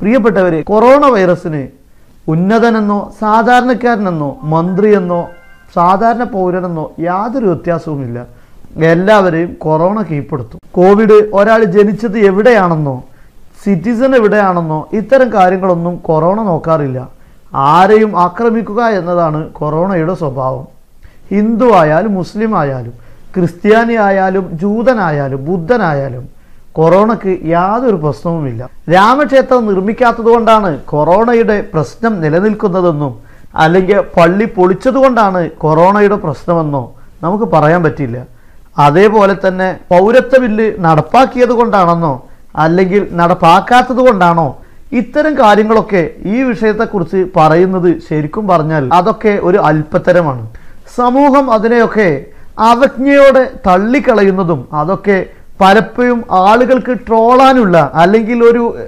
പ്രിയപ്പെട്ടവരെ, കൊറോണ വൈറസിന് ഉന്നതനെന്നോ സാധാരണക്കാരനെന്നോ മന്ത്രിയെന്നോ സാധാരണ പൗരനെന്നോ യാതൊരു വ്യത്യാസവുമില്ല. എല്ലാവരെയും കൊറോണ കീഴ്പ്പെടുത്തും. കോവിഡ് ഒരാൾ ജനിച്ചത് എവിടെയാണെന്നോ സിറ്റിസൺ എവിടെയാണെന്നോ ഇത്തരം കാര്യങ്ങളൊന്നും കൊറോണ നോക്കാറില്ല. ആരെയും ആക്രമിക്കുക എന്നതാണ് കൊറോണയുടെ സ്വഭാവം. ഹിന്ദു ആയാലും മുസ്ലിം ആയാലും ക്രിസ്ത്യാനി ആയാലും ജൂതനായാലും ബുദ്ധനായാലും കൊറോണയ്ക്ക് യാതൊരു പ്രശ്നവുമില്ല. രാമക്ഷേത്രം നിർമ്മിക്കാത്തത് കൊണ്ടാണ് കൊറോണയുടെ പ്രശ്നം നിലനിൽക്കുന്നതെന്നും അല്ലെങ്കിൽ പള്ളി പൊളിച്ചതുകൊണ്ടാണ് കൊറോണയുടെ പ്രശ്നമെന്നോ നമുക്ക് പറയാൻ പറ്റില്ല. അതേപോലെ തന്നെ പൗരത്വ ബില്ല് നടപ്പാക്കിയത് കൊണ്ടാണെന്നോ അല്ലെങ്കിൽ നടപ്പാക്കാത്തത് കൊണ്ടാണോ ഇത്തരം കാര്യങ്ങളൊക്കെ ഈ വിഷയത്തെക്കുറിച്ച് പറയുന്നത് ശരിക്കും പറഞ്ഞാൽ അതൊക്കെ ഒരു അല്പത്തരമാണ്. സമൂഹം അതിനെയൊക്കെ അവജ്ഞയോടെ തള്ളിക്കളയുന്നതും അതൊക്കെ പലപ്പോഴും ആളുകൾക്ക് ട്രോളാനുള്ള അല്ലെങ്കിൽ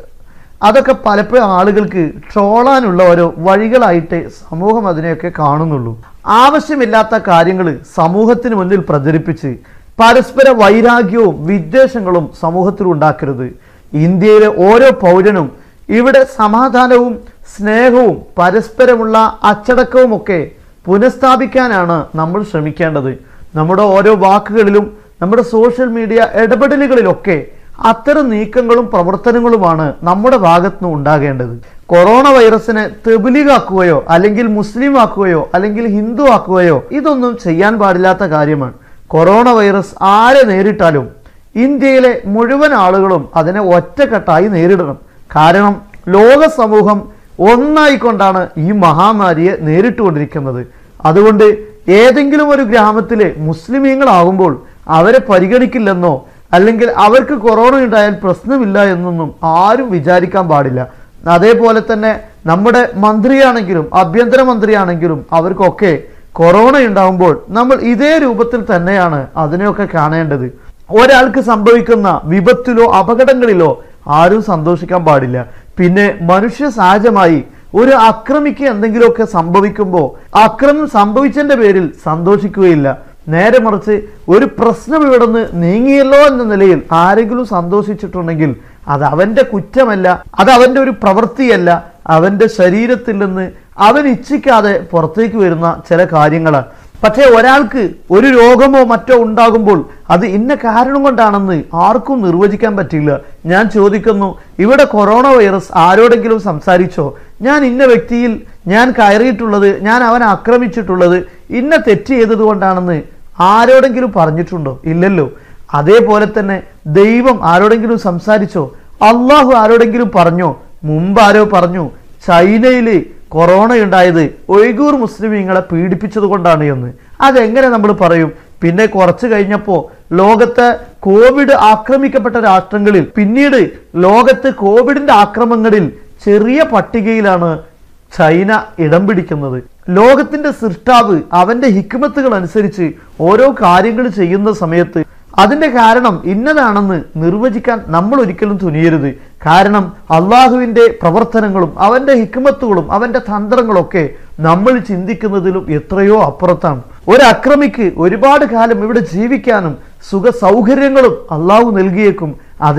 അതൊക്കെ പലപ്പോഴും ആളുകൾക്ക് ട്രോളാനുള്ള ഓരോ വഴികളായിട്ട് സമൂഹം അതിനെയൊക്കെ കാണുന്നുള്ളൂ. ആവശ്യമില്ലാത്ത കാര്യങ്ങൾ സമൂഹത്തിന് മുന്നിൽ പ്രചരിപ്പിച്ച് പരസ്പര വൈരാഗ്യവും വിദ്വേഷങ്ങളും സമൂഹത്തിൽ ഉണ്ടാക്കരുത്. ഇന്ത്യയിലെ ഓരോ പൗരനും ഇവിടെ സമാധാനവും സ്നേഹവും പരസ്പരമുള്ള അച്ചടക്കവും ഒക്കെ പുനഃസ്ഥാപിക്കാനാണ് നമ്മൾ ശ്രമിക്കേണ്ടത്. നമ്മുടെ ഓരോ വാക്കുകളിലും നമ്മുടെ സോഷ്യൽ മീഡിയ ഇടപെടലുകളിലൊക്കെ അത്തരം നീക്കങ്ങളും പ്രവർത്തനങ്ങളുമാണ് നമ്മുടെ ഭാഗത്തുനിന്ന് ഉണ്ടാകേണ്ടത്. കൊറോണ വൈറസിനെ തെബിലീഗാക്കുകയോ അല്ലെങ്കിൽ മുസ്ലിം ആക്കുകയോ അല്ലെങ്കിൽ ഹിന്ദു ആക്കുകയോ ഇതൊന്നും ചെയ്യാൻ പാടില്ലാത്ത കാര്യമാണ്. കൊറോണ വൈറസ് ആരെ നേരിട്ടാലും ഇന്ത്യയിലെ മുഴുവൻ ആളുകളും അതിനെ ഒറ്റക്കെട്ടായി നേരിടണം. കാരണം ലോക സമൂഹം ഒന്നായിക്കൊണ്ടാണ് ഈ മഹാമാരിയെ നേരിട്ടുകൊണ്ടിരിക്കുന്നത്. അതുകൊണ്ട് ഏതെങ്കിലും ഒരു ഗ്രാമത്തിലെ മുസ്ലിമീങ്ങളാകുമ്പോൾ അവരെ പരിഗണിക്കില്ലെന്നോ അല്ലെങ്കിൽ അവർക്ക് കൊറോണ ഉണ്ടായാൽ പ്രശ്നമില്ല എന്നൊന്നും ആരും വിചാരിക്കാൻ പാടില്ല. അതേപോലെ തന്നെ നമ്മുടെ മന്ത്രിയാണെങ്കിലും ആഭ്യന്തരമന്ത്രിയാണെങ്കിലും അവർക്കൊക്കെ കൊറോണ ഉണ്ടാകുമ്പോൾ നമ്മൾ ഇതേ രൂപത്തിൽ തന്നെയാണ് അതിനെയൊക്കെ കാണേണ്ടത്. ഒരാൾക്ക് സംഭവിക്കുന്ന വിപത്തിലോ അപകടങ്ങളിലോ ആരും സന്തോഷിക്കാൻ പാടില്ല. പിന്നെ മനുഷ്യ സഹജമായി ഒരു അക്രമിക്ക് എന്തെങ്കിലുമൊക്കെ സംഭവിക്കുമ്പോൾ അക്രമം സംഭവിച്ചതിന്റെ പേരിൽ സന്തോഷിക്കുകയില്ല. നേരെ മറിച്ച് ഒരു പ്രശ്നം ഇവിടെ നിന്ന് നീങ്ങിയല്ലോ എന്ന നിലയിൽ ആരെങ്കിലും സന്തോഷിച്ചിട്ടുണ്ടെങ്കിൽ അത് അവന്റെ കുറ്റമല്ല, അത് അവന്റെ ഒരു പ്രവൃത്തിയല്ല, അവന്റെ ശരീരത്തിൽ നിന്ന് അവൻ ഇച്ഛിക്കാതെ പുറത്തേക്ക് വരുന്ന ചില കാര്യങ്ങളാണ്. പക്ഷേ ഒരാൾക്ക് ഒരു രോഗമോ മറ്റോ ഉണ്ടാകുമ്പോൾ അത് ഇന്ന കാരണം കൊണ്ടാണെന്ന് ആർക്കും നിർവചിക്കാൻ പറ്റില്ല. ഞാൻ ചോദിക്കുന്നു, ഇവിടെ കൊറോണ വൈറസ് ആരോടെങ്കിലും സംസാരിച്ചോ? ഞാൻ ഇന്ന വ്യക്തിയിൽ ഞാൻ കയറിയിട്ടുള്ളത്, ഞാൻ അവനെ ആക്രമിച്ചിട്ടുള്ളത് ഇന്ന തെറ്റ് ചെയ്തത് കൊണ്ടാണെന്ന് ആരോടെങ്കിലും പറഞ്ഞിട്ടുണ്ടോ? ഇല്ലല്ലോ. അതേപോലെ തന്നെ ദൈവം ആരോടെങ്കിലും സംസാരിച്ചോ? അള്ളാഹു ആരോടെങ്കിലും പറഞ്ഞോ? മുമ്പ് ആരോ പറഞ്ഞു ചൈനയിൽ കൊറോണ ഉണ്ടായത് ഉയ്ഗൂർ മുസ്ലിമീങ്ങളെ പീഡിപ്പിച്ചത് കൊണ്ടാണ് എന്ന്. അതെങ്ങനെ നമ്മൾ പറയും? പിന്നെ കുറച്ച് കഴിഞ്ഞപ്പോൾ ലോകത്തെ കോവിഡ് ആക്രമിക്കപ്പെട്ട രാഷ്ട്രങ്ങളിൽ പിന്നീട് ലോകത്ത് കോവിഡിന്റെ ആക്രമണങ്ങളിൽ ചെറിയ പട്ടികയിലാണ് ചൈന ഇടം പിടിക്കുന്നത്. ലോകത്തിന്റെ സൃഷ്ടാവ് അവന്റെ ഹിക്മത്തുകൾ അനുസരിച്ച് ഓരോ കാര്യങ്ങൾ ചെയ്യുന്ന സമയത്ത് അതിന്റെ കാരണം ഇന്നതാണെന്ന് നിർവചിക്കാൻ നമ്മൾ ഒരിക്കലും തുനിയരുത്. കാരണം അള്ളാഹുവിന്റെ പ്രവർത്തനങ്ങളും അവന്റെ ഹിക്മത്തുകളും അവന്റെ തന്ത്രങ്ങളൊക്കെ നമ്മൾ ചിന്തിക്കുന്നതിലും എത്രയോ അപ്പുറത്താണ്. ഒരു അക്രമിക്ക് ഒരുപാട് കാലം ഇവിടെ ജീവിക്കാനും സുഖ സൗകര്യങ്ങളും അള്ളാഹു നൽകിയേക്കും.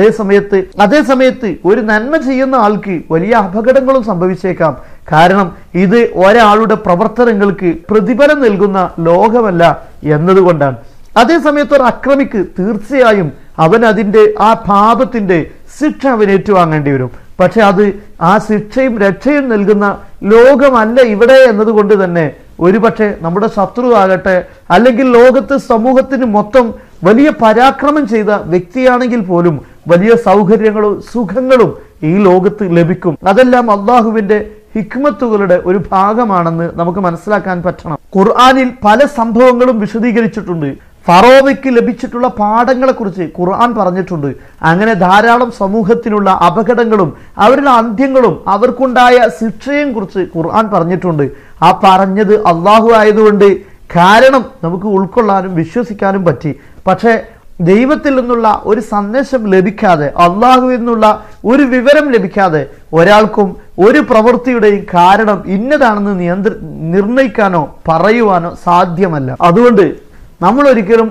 അതേസമയത്ത് ഒരു നന്മ ചെയ്യുന്ന ആൾക്ക് വലിയ അപകടങ്ങളും സംഭവിച്ചേക്കാം. കാരണം ഇത് ഒരാളുടെ പ്രവർത്തനങ്ങൾക്ക് പ്രതിഫലം നൽകുന്ന ലോകമല്ല എന്നതുകൊണ്ടാണ്. അതേസമയത്ത് ഒരു അക്രമിക്ക് തീർച്ചയായും അവൻ അതിൻ്റെ ആ പാപത്തിന്റെ ശിക്ഷ അവൻ ഏറ്റുവാങ്ങേണ്ടി വരും. പക്ഷെ അത് ആ ശിക്ഷയും രക്ഷയും നൽകുന്ന ലോകമല്ല ഇവിടെ എന്നതുകൊണ്ട് തന്നെ ഒരുപക്ഷെ നമ്മുടെ ശത്രു ആകട്ടെ അല്ലെങ്കിൽ ലോകത്ത് സമൂഹത്തിന് മൊത്തം വലിയ പരാക്രമം ചെയ്ത വ്യക്തിയാണെങ്കിൽ പോലും വലിയ സൗകര്യങ്ങളും സുഖങ്ങളും ഈ ലോകത്ത് ലഭിക്കും. അതെല്ലാം അള്ളാഹുവിന്റെ ഹിക്മത്തുകളുടെ ഒരു ഭാഗമാണെന്ന് നമുക്ക് മനസ്സിലാക്കാൻ പറ്റണം. ഖുർആനിൽ പല സംഭവങ്ങളും വിശദീകരിച്ചിട്ടുണ്ട്. ഫറോവയ്ക്ക് ലഭിച്ചിട്ടുള്ള പാഠങ്ങളെ കുറിച്ച് ഖുർആൻ പറഞ്ഞിട്ടുണ്ട്. അങ്ങനെ ധാരാളം സമൂഹത്തിനുള്ള അപകടങ്ങളും അവരുടെ അന്ത്യങ്ങളും അവർക്കുണ്ടായ ശിക്ഷയെയും കുറിച്ച് ഖുർആൻ പറഞ്ഞിട്ടുണ്ട്. ആ പറഞ്ഞത് അള്ളാഹു ആയതുകൊണ്ട് കാരണം നമുക്ക് ഉൾക്കൊള്ളാനും വിശ്വസിക്കാനും പറ്റി. പക്ഷേ ദൈവത്തിൽ നിന്നുള്ള ഒരു സന്ദേശം ലഭിക്കാതെ അള്ളാഹുവിൽ നിന്നുള്ള ഒരു വിവരം ലഭിക്കാതെ ഒരാൾക്കും ഒരു പ്രവൃത്തിയുടെയും കാരണം ഇന്നതാണെന്ന് നിർണയിക്കാനോ പറയുവാനോ സാധ്യമല്ല. അതുകൊണ്ട് നമ്മൾ ഒരിക്കലും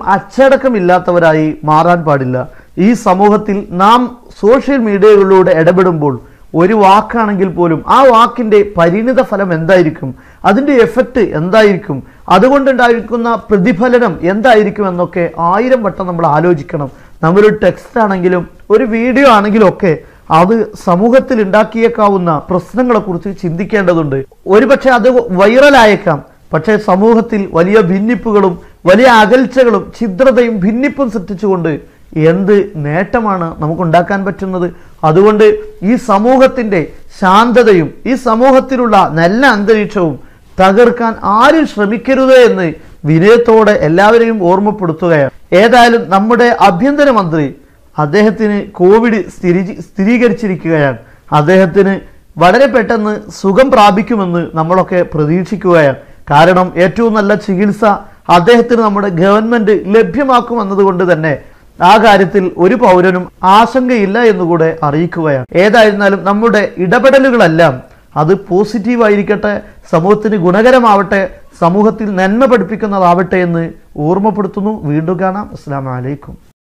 അച്ചടക്കമില്ലാത്തവരായി മാറാൻ പാടില്ല. ഈ സമൂഹത്തിൽ നാം സോഷ്യൽ മീഡിയകളിലൂടെ ഇടപെടുമ്പോൾ ഒരു വാക്കാണെങ്കിൽ പോലും ആ വാക്കിൻ്റെ പരിണിത ഫലം എന്തായിരിക്കും, അതിൻ്റെ എഫക്റ്റ് എന്തായിരിക്കും, അതുകൊണ്ടുണ്ടായിരിക്കുന്ന പ്രതിഫലനം എന്തായിരിക്കും എന്നൊക്കെ 1000 വട്ടം നമ്മൾ ആലോചിക്കണം. നമ്മളൊരു ടെക്സ്റ്റ് ആണെങ്കിലും ഒരു വീഡിയോ ആണെങ്കിലും ഒക്കെ അത് സമൂഹത്തിൽ ഉണ്ടാക്കിയേക്കാവുന്ന പ്രശ്നങ്ങളെക്കുറിച്ച് ചിന്തിക്കേണ്ടതുണ്ട്. ഒരുപക്ഷെ അത് വൈറലായേക്കാം, പക്ഷേ സമൂഹത്തിൽ വലിയ ഭിന്നിപ്പുകളും വലിയ അകൽച്ചകളും ഛിദ്രതയും ഭിന്നിപ്പും സൃഷ്ടിച്ചുകൊണ്ട് എന്ത് നേട്ടമാണ് നമുക്കുണ്ടാക്കാൻ പറ്റുന്നത്? അതുകൊണ്ട് ഈ സമൂഹത്തിൻ്റെ ശാന്തതയും ഈ സമൂഹത്തിലുള്ള നല്ല അന്തരീക്ഷവും തകർക്കാൻ ആരും ശ്രമിക്കരുത് എന്ന് വിനയത്തോടെ എല്ലാവരെയും ഓർമ്മപ്പെടുത്തുകയാണ്. ഏതായാലും നമ്മുടെ ആഭ്യന്തരമന്ത്രി അദ്ദേഹത്തിന് കോവിഡ് സ്ഥിരീകരിച്ചിരിക്കുകയാണ്. അദ്ദേഹത്തിന് വളരെ പെട്ടെന്ന് സുഖം പ്രാപിക്കുമെന്ന് നമ്മളൊക്കെ പ്രതീക്ഷിക്കുകയാണ്. കാരണം ഏറ്റവും നല്ല ചികിത്സ അദ്ദേഹത്തിന് നമ്മുടെ ഗവൺമെന്റ് ലഭ്യമാക്കുമെന്നതുകൊണ്ട് തന്നെ ആ കാര്യത്തിൽ ഒരു പൗരനും ആശങ്കയില്ല എന്നുകൂടെ അറിയിക്കുകയാണ്. ഏതായിരുന്നാലും നമ്മുടെ ഇടപെടലുകളെല്ലാം അത് പോസിറ്റീവായിരിക്കട്ടെ, സമൂഹത്തിന് ഗുണകരമാവട്ടെ, സമൂഹത്തിൽ നന്മ പഠിപ്പിക്കുന്നതാവട്ടെ എന്ന് ഓർമ്മപ്പെടുത്തുന്നു. വീണ്ടും കാണാം. അസ്സലാമു അലൈക്കും.